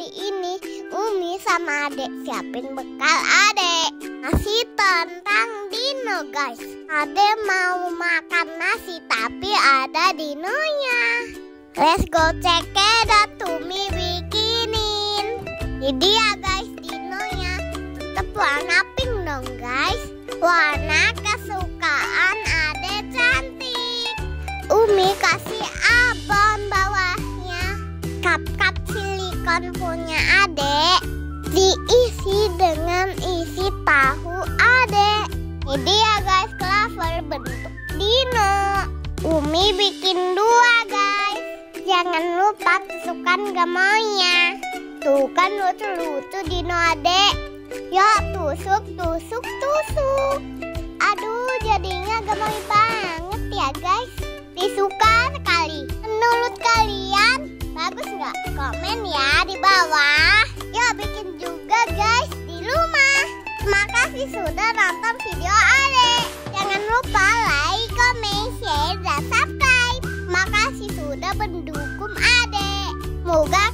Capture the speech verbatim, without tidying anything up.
Kali ini Umi sama adek siapin bekal adek. Nasi tentang dino guys. Adek mau makan nasi tapi ada dinonya. Let's go cekidot Umi bikinin. Jadi ya guys, dinonya tetap warna pink dong guys. Warna kesukaan adek cantik. Umi kasih abon bawahnya. Kap-kap silikon punya adek diisi dengan isi tahu adek. Jadi ya guys, clover bentuk dino. Umi bikin dua guys. Jangan lupa tusukkan gemoynya. Tuh kan lucu-lucu dino adek. Yuk tusuk, tusuk, tusuk. Aduh, jadinya gemoy banget ya guys. Disuka sekali. Menurut kalian bagus nggak? Komen ya di bawah. Yuk bikin juga guys di rumah. Terima kasih sudah nonton video adek. Jangan lupa like, comment, share, dan subscribe. Terima kasih sudah mendukung adek. Semoga